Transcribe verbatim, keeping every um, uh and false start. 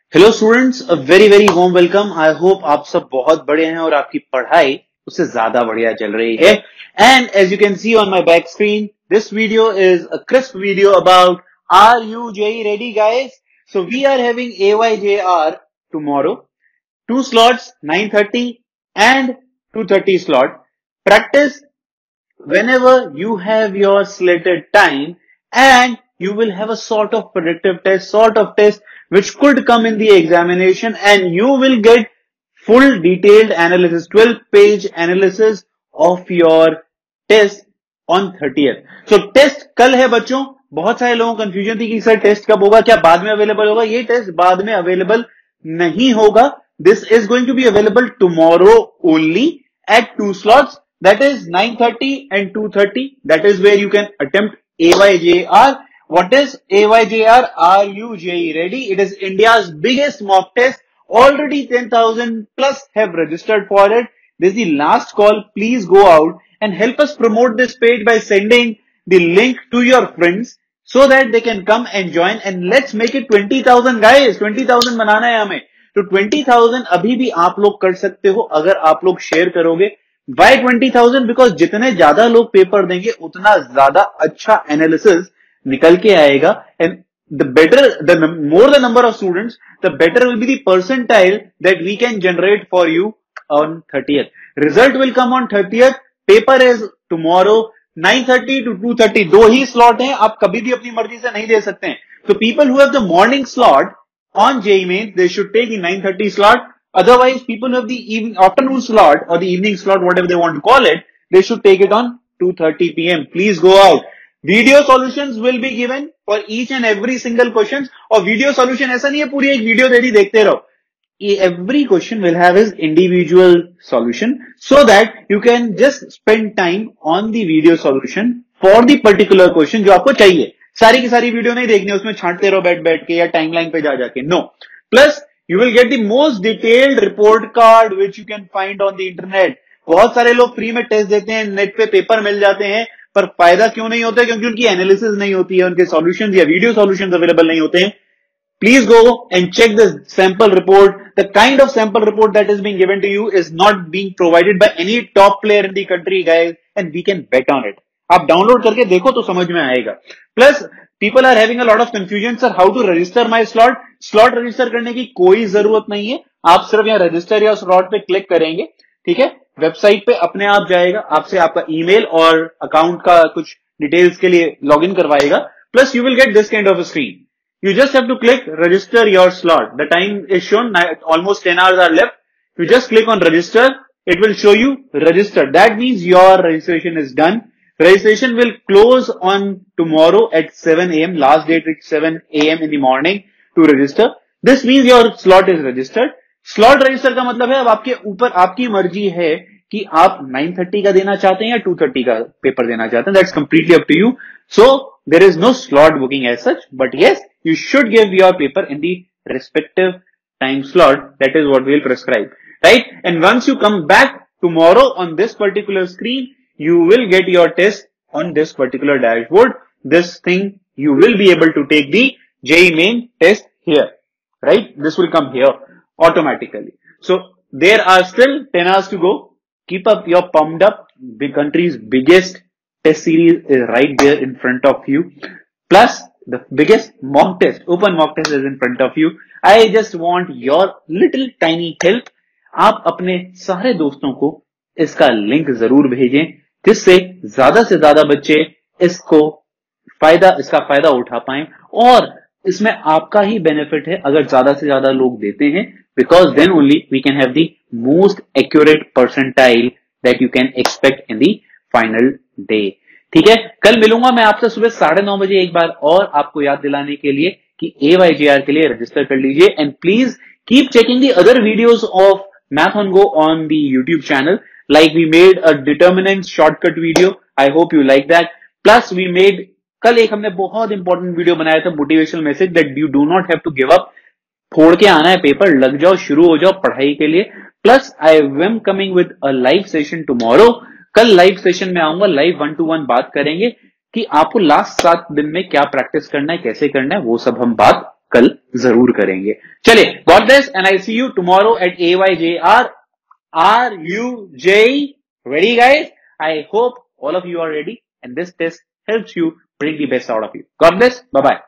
Hello students, a very very warm welcome. I hope आप सब बहुत बढ़िया हैं और आपकी पढ़ाई उससे ज्यादा बढ़िया चल रही है। And as you can see on my back screen, this video is a crisp video about are you JEE ready guys. So we are having A Y J R tomorrow, two slots, nine thirty and two thirty slot. Practice whenever you have your slated time, and you will have a sort of predictive test, sort of test which could come in the examination, and you will get full detailed analysis, twelve page analysis of your test on thirtieth. So test कल है बच्चों। बहुत सारे लोगों को confusion थी कि sir test कब होगा, क्या बाद में अवेलेबल होगा। ये टेस्ट बाद में अवेलेबल नहीं होगा। This is going to be available tomorrow only at two slots, that is nine thirty and two thirty. That is where you can attempt A Y J R. What is A Y J R? Are you J E E ready? It is India's biggest mock test. Already ten thousand plus have registered for it. This is the last call. Please go out and help us promote this page by sending the link to your friends so that they can come and join, and let's make it twenty thousand guys. twenty thousand बनाना है हमें। तो twenty thousand अभी भी आप लोग कर सकते हो अगर आप लोग शेयर करोगे। Why twenty thousand? बिकॉज जितने ज्यादा लोग पेपर देंगे उतना ज्यादा अच्छा एनालिसिस निकल के आएगा, and the better the more the number of students the better will be the percentile that we can generate for you on thirtieth. Result will come on thirtieth. Paper is tomorrow nine thirty to two thirty. दो ही slot हैं, आप कभी भी अपनी मर्जी से नहीं दे सकते हैं। तो people who have the morning slot on J E E Mains, they should take the nine thirty slot. Otherwise, people who have the evening, afternoon slot or the evening slot, whatever they want to call it, they should take it on two thirty p m Please go out. Video solutions will be given for each and every single questions. और video solution ऐसा नहीं है पूरी एक video ready देखते रहो। Every question will have his individual solution so that you can just spend time on the video solution for the particular question जो आपको चाहिए। सारी की सारी वीडियो नहीं देखनी, उसमें छांटते रहो बैठ बैठ के या टाइमलाइन पे जा जाके। No, plus you will get the most detailed report card which you can find on the internet. बहुत सारे लोग फ्री में टेस्ट देते हैं, नेट पे पेपर मिल जाते हैं, पर फायदा क्यों नहीं होता है? क्योंकि उनकी एनालिसिस नहीं होती है, उनके सॉल्यूशंस या वीडियो सॉल्यूशंस अवेलेबल नहीं होते हैं। Please go and check the sample report. The kind of sample report that is being given to you is not being provided by any top player in the country, guys, and we can bet on it. आप download करके देखो तो समझ में आएगा। Plus people are having a lot of confusion, sir how to register my slot. Slot register करने की कोई जरूरत नहीं है, आप सिर्फ यहाँ रजिस्टर या स्लॉट पे क्लिक करेंगे, ठीक है। वेबसाइट पे अपने आप जाएगा, आपसे आपका ईमेल और अकाउंट का कुछ डिटेल्स के लिए लॉग इन करवाएगा। Plus you will get this kind of screen. You just have to click register your slot. The time is shown, almost ten hours are left. You just click on register. It will show you register. That means your registration is done. Registration will close on tomorrow at seven a m Last date is seven a m in the morning to register. This means your slot is registered. Slot register का मतलब है अब आपके ऊपर आपकी मर्जी है कि आप nine thirty का देना चाहते हैं या two thirty का पेपर देना चाहते हैं. That's completely up to you. So there is no slot booking as such, but yes, you should give your paper in the respective time slot. That is what we will prescribe, right? And once you come back tomorrow on this particular screen, you will get your test on this particular dashboard. This thing, you will be able to take the J E E Main test here, right? This will come here automatically. So there are still ten hours to go. Keep up your pumped up. The country's biggest test series is right there in front of you. Plus the biggest mock test, open mock test is in front of you. I just want your little tiny help. आप अपने सारे दोस्तों को इसका link जरूर भेजें, जिससे ज्यादा से ज्यादा बच्चे इसको फायदा इसका फायदा उठा पाएं, और इसमें आपका ही बेनिफिट है अगर ज्यादा से ज्यादा लोग देते हैं, because then only we can have the most accurate percentile that you can expect in the final day. ठीक है, कल मिलूंगा मैं आपसे सुबह साढ़े नौ बजे एक बार और आपको याद दिलाने के लिए कि A Y J R के लिए रजिस्टर कर लीजिए, and please keep checking the other videos of MathonGo on the YouTube channel. Like we made a determinant shortcut video. I hope you like that. Plus we made कल एक हमने बहुत important video बनाया था, motivational message that you do not have to give up. फोड़ के आना है पेपर, लग जाओ, शुरू हो जाओ पढ़ाई के लिए। Plus I am coming with a live session tomorrow. कल लाइव सेशन में आऊंगा, लाइव वन टू वन बात करेंगे कि आपको लास्ट सात दिन में क्या प्रैक्टिस करना है, कैसे करना है, वो सब हम बात कल जरूर करेंगे। चलिए, got this and I see you tomorrow at A Y J R are you J ready guys? I hope all of you are ready and this test helps you bring the best out of you. Got this? Bye bye.